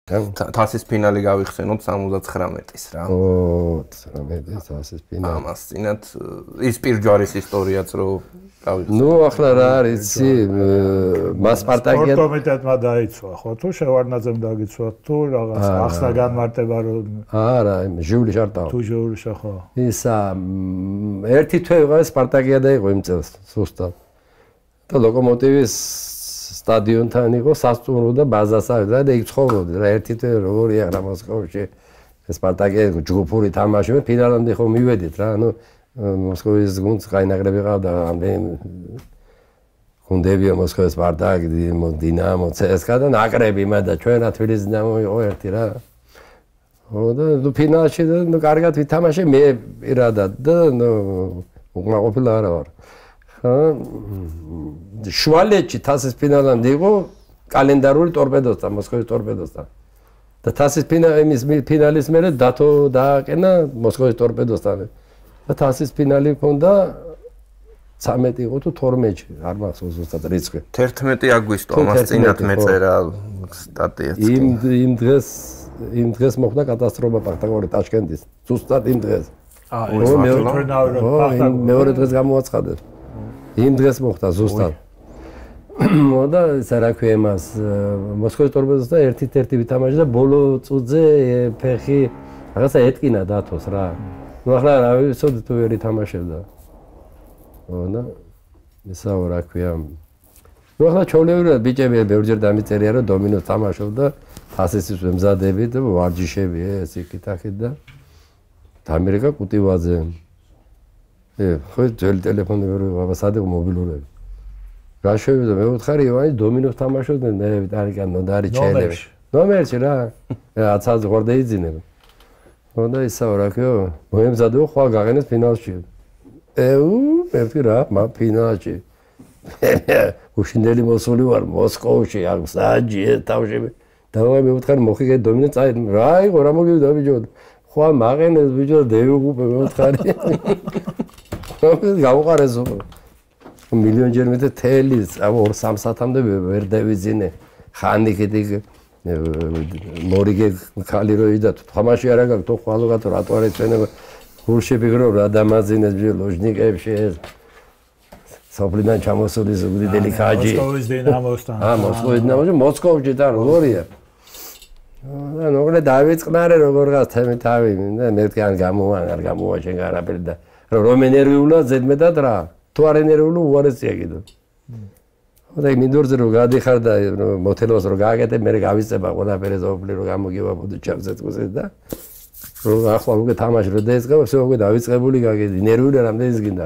თასის ფინალი გავიხსენოთ 79-ის რა. 19 თასის ფინალი. ამას წინათ ის პირჯვარის ისტორიაც რო გავიხსენოთ. ნუ ახლა რა არის იცი მას სპარტაკია სპორტკომიტეტმა დაიცვა ხო თუ შევარდნაძემ დაგიცვა თუ რაღაც ახსნა განმარტება რომ არა ჟიული შარტაო თუ ჟიული ხო ისა ერთი თვე ვიყავ სპარტაკია და იყო იმ წელს ზუსტად და ლოკომოტივის სტადიონთან იყო სასწავლო და ბაზასავდა და იქ ცხოვრობდი რა ერთი თვე როგორია რა მოსკოვში სპარტაკია ჯგუფური თამაში მე ფინალამდე ხო მივედით რა ანუ მოსკოვის გუნდს გაინაგრები ყავდა ამდენ გუნდებია მოსკოვის სპარტაკი დინამო ცსკა და ნაკრები მადა ჩვენა თბილისის დინამო იყო ერთი რა ხო და ნუ ფინალში და ნუ კარგად ვითამაშე მე პირადად და ნუ უკმაყოფილო არა ვარ ხო შუალედში თასის ფინალამდე იყო კალენდარული ტორპედოსთან მოსკოვის ტორპედოსთან და თასის ფინალის მერე დათო დააყენა მოსკოვის ტორპედოსთან და თასის ფინალი ჰქონდა 13 იყო თუ 12-ში არ მახსოვს ზუსტად რიცხვი 11 აგვისტო ამას წინათ მეწერა სტატიაც იმ დღეს მოხდა კატასტროფა პარტაგორი ტაშკენტის ზუსტად იმ დღეს მეორე დღეს გამოაცხადეს იმ დღეს მოხდა ზუსტად და რა ქვია მას მოსკოვის ტორპედოსთან ერთ-ერთი ვითამაშე და ბოლო წუთზე ფეხი რაღაცა ეტკინა დათოს რა ნუ ახლა რა ვიცოდი თუ ვერ ითამაშებდა ხო და ისაო რა ქვია ნუ ახლა ჩაოლევრა ბიჭები ბევრჯერ დამიწერია რომ დომინოს თამაშობ და თასისის მზადები და ვარჯიშები ეს იქით-აქეთ და ამერიკა კუტივაძე ხო ძველი ტელეფონი ვერ ვიყავ სად იყო მობილურები რა შევიდა მე ვთხარი ივანი დომინოს თამაშობდნენ მე არიგან ნოდარი ჩაელები ნომერში რა აცაც ღორდა იძინებ ხო და ისაო რა ქვია მოემზადო ხვალ გაღენეს ფინალში მე ვთქვი რა ფინალში უშინდელი მოსული ვარ მოსკოვში აქ საჯი თავში და მე ვთქვი მოხიგე დომინო წაი რა იყო რა მოგივიდა ბიჭო ხვალ მაღენეს ბიჭო დევიგუპე მე ვთქვი გავუყარეს მილიონჯერ მეტი თელის 2-3 საათამდე ვერ დავიძინე ხანი კიდე მორიგე ხალი როიდა თამაში არა გაქვს თუ ხვალო გათო რატო არ ეცენება გულში ფიქრობ რა დამაძინეს ლოჟნიკებში ეს სოფლიდან ჩამოსული ზუგდიდელი ხაჯი მოსკოვის დინამოსთან მოსკოვის დინამოში მოსკოვში და როგორია და ნოგლე დავიწყნარე როგორღაც თემი თავი და მე ვთქვი არ გამოვა შენ არაფერი და რომ ენერგიულად ზედმეტად რა თუ არ ენერგიული უარესია კიდე და მინდორზე რომ გადიხარ და მოთელოს რომ გააკეთე მე გავიწება ყველაფერი ზოფლი რომ გამოგივა ბუდუჩავზეთკოზე და რომ ახლა უკვე თამაში რომ დაიწყება всё უკვე დავიწყებული გაგედი ნერვული რამდენი გინდა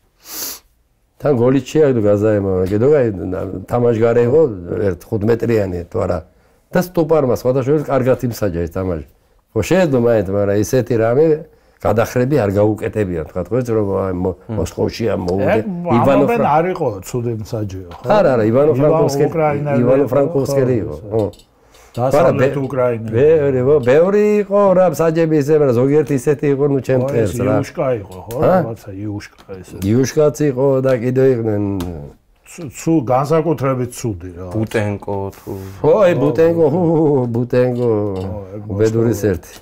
თან გოლი შეაგდო გაზაემა კიდე თამაში გარე იყო 5 მეტრიანი თუ არა და სტოპარმა სხვადასხვა კარგად იმსაჯა ეს თამაში ხო შეეძლო მაინც მაგრამ ისეთი რამე გადახრები არ გაუკეტებიან თქვა ხო რომ მოსკოვშია მოვიდე ივანოვ არ იყო ცუდი მსაჯიო ხო არა ივანოვ ფრანკოვსკი იყო ხო დასავლეთ უკრაინა ბევრი იყო რა მსაჯები ისე მაგრამ ზოგიერთი ისეთი იყო ნუ ჩემ წერს რა იუშკა იყო ხო რაღაცა იუშკა ესე იუშკაც იყო და კიდე იყვნენ ცუ განსაკუთრებით ცუდი რა ბუტენკო თუ ხო აი ბუტენკო ბედურის ერთი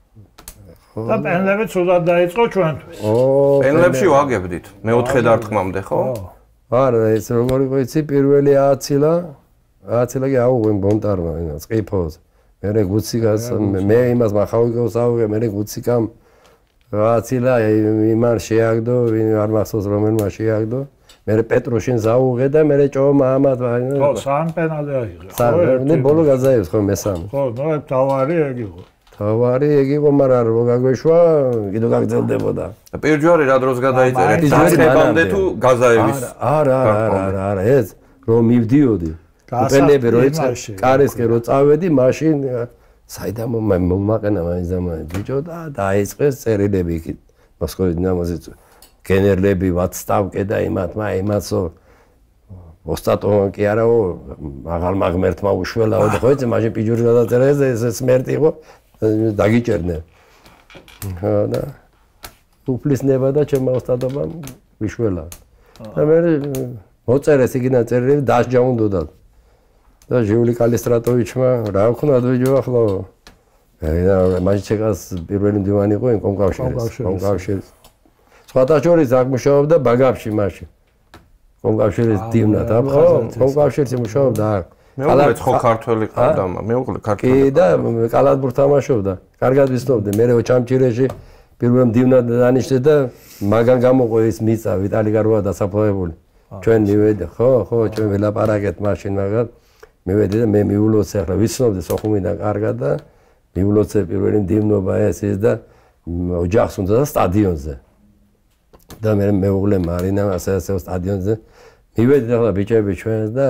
და პენლები ცუდად დაიწყო ჩვენთვის პენლებში ვაგებდით მეოთხე დარტყმამდე ხო არა ეს როგორ იყო იცი პირველი აცილაკი აუღვენ ბონტარმა წიფოს მე გუციკას მე იმას მახავიკოს აუღე მე გუციკამ აცილა იმან შეაგდო არ მახსოვს რომელმა შეაგდო მე პეტროშინს აუღე და მე ჭომა ამათ ხო სამ პენალი აიღე ხო მე ბოლო გაზაევს ხო მესამე ხო ნუ თავარი ეგ იყო თავარი ეგ იყო მაგრამ რო გაგვეშვა კიდე გაგრძელდებოდა პირჯვარი რა დროს გადაიწერეთ დაწყებამდე თუ გაზაევის არა ეს რომ მივდიოდი უპენები რო კარისკენ რო წავედი მაშინ საიდან მომაყენა მაინც ბიჭო და დაიწყეს წერილები იქით მოსკოვის დინამოზე გენერლები ვაცსტავკე და იმათო ოსტატოვან კი არაო აღალმა ღმერთმა უშველაო და ხო იცი მაშინ პიჯური გადაწერა ეს სმერტი იყო დაგიჭერდნენ ხო და უფლისნება და ჩემმა ოსტატობამ ვიშველა და მე მოწერეს იქიდან წერილები დასჯა უნდოდა და ჟიული კალისტრატოვიჩმა რა ვქნა დვიჯო ახლა მაშინ ჩეკას პირველი მდივანი იყო კომკავშირის სხვათა შორის აქ მუშაობდა ბაგაფში მაშინ კომკავშირის დივნად ხო კომკავშირში მუშაობდა მეუღლე ხო ქართველი ყავდა მეუღლე ქართველი კი და კალათბურთს თამაშობდა კარგად ვიცნობდი მე ჩამჭირეში პირველ მდივნად დანიშნე და მაგან გამოყო ის მიწა ვიტალი გაროა დასაფლავებული ჩვენ მივედი ხო ჩვენ ველაპარაკეთ მაშინ მაგრამ მივედი და მე მიულოცე ახლა ვიცნობდი სოხუმიდან კარგად და მიულოცე პირველი მდივნობა ეს და ოჯახს უნდა და სტადიონზე და მე მეუღლე მარინა ასე სტადიონზე მივედი ახლა ბიჭები ჩვენს და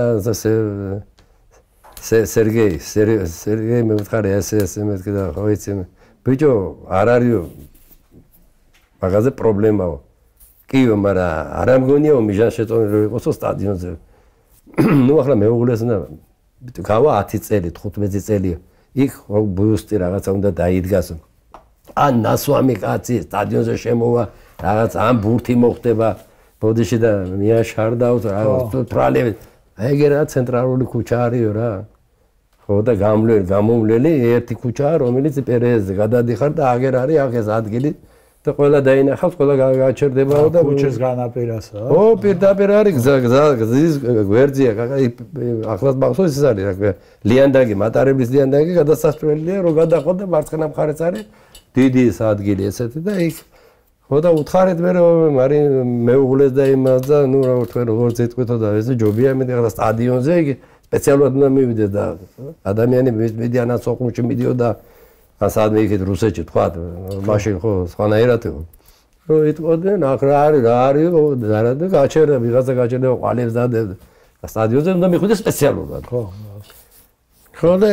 სერგეი მე ვთხარი ეს მეთქი და ხო იცი ბიჭო არ არისო მაგაზე პრობლემაო კიო მაგრამ არ ამგონიაო მიჟან შეწონილი რომ იყოსო სტადიონზე ნუ ახლა მეუღლეს და გავა 10 წელი 15 წელი იქ ბუსტი რაღაცა უნდა დაიდგას ან ნასვამი კაცი სტადიონზე შემოვა რაღაც ან ბურთი მოხდება ბოდიში და მიაშარდავს რაღაც ტრალები ეგ რა ცენტრალური ქუჩა არისო რა ხო და გამომვლელი ერთი ქუჩაა რომელიც პერეზე გადადიხარ და აგერ არის აქ ეს ადგილი და ყველა დაინახავს ყველა გაჩერდებაო და ქუჩის განაპირასა ო პირდაპირ არის გზის გვერდზია ახლაც მახსოვს ეს არის რა ლიანდაგი მატარებლის ლიანდაგი გადასასწრელია რომ გადაყო და მარცხენა მხარეს არის დიდი ეს ადგილი ესეთი და იქ ხო და უთხარეთ მე რომ მარი მეუღლეს და იმას და ნუ რა ვთქვი როგორც ეთქვეთო და ეს ჯობია მე ახლა სტადიონზე იგი სპეციალურად უნდა მივიდე და ადამიანი მედიანად სოხუმში მიდიოდა ასად მეიქეთ რუსეთში თქვა მაშინ ხო სხვანაირად იყო რომ იტყოდნენ ახ რა არის და გაჩერდა ვიღაცა გაჩერდა ყალებს დადებდა და სტადიონზე უნდა მიხვიდე სპეციალურად ხო და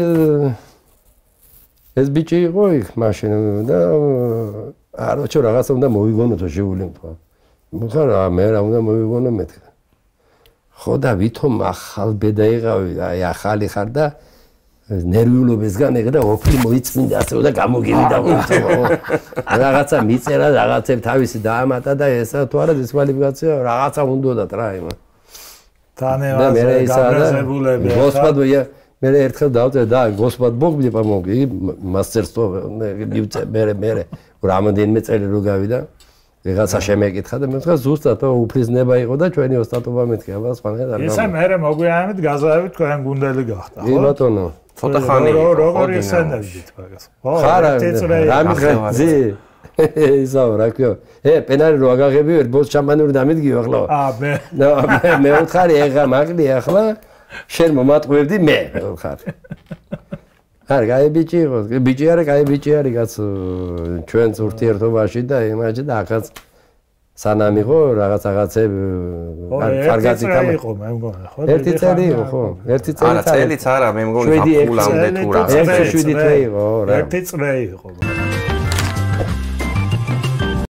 ეს ბიჭი იყო იქ მაშინ და არაჩო რაღაცა უნდა მოვიგონოთ ჟიული თქვა მოხარა მე რა უნდა მოვიგონო მეთქი ხო და ვითომ ახალ ბედა იყავი აი ახალი ხარ და ნერვიულობისგან ეგ და ოფლი მოიწმინდა ასე და გამოგივიდა რაღაცა მიწერა რაღაცებ თავისი დაამატა და ესა თუ არა დისკვალიფიკაცია რაღაცა უნდათ რა იმა თანევაზე გაბრაზებულები გოსპადოია მე ერთხელ დავწერე და გოსპად ბოგდი პამოგი მასტერსტო მე რამოდენიმე წელი რო გავიდა რაღაცა შემეკითხა და მე ვთქვა ზუსტად უფლისნება იყო და ჩვენი ოსტატობა მეთქი აბა სხვანაირად ისე მე მოგვიანებით გაზავით თქვენ გუნდელი გახდა ხო? კი ბატონო. ცოტა ხანი როგორ ისენებდით მაგას? ხო, რამიგზი ისა რა ქვია პენარი რო აგაღები ვერ ბოს ჩამანური დამიდგიო ახლა მე ვთხარი ეხა მაგლი ახლა შენ მომატყუებდი მე ვთხარი არ გაი ბიჭი იყო ბიჭი არა გაი ბიჭი არის კაცო ჩვენც ურთიერთობაში და იმაში და ახაც სანამ იყო რაღაცები კარგად იყო მე მგონი ხო ერთი წელი იყო ხო ერთი წელი არა წელიც არა მე მგონი აფულამდე თუ რა 7 წელი იყო რა ერთი წელი იყო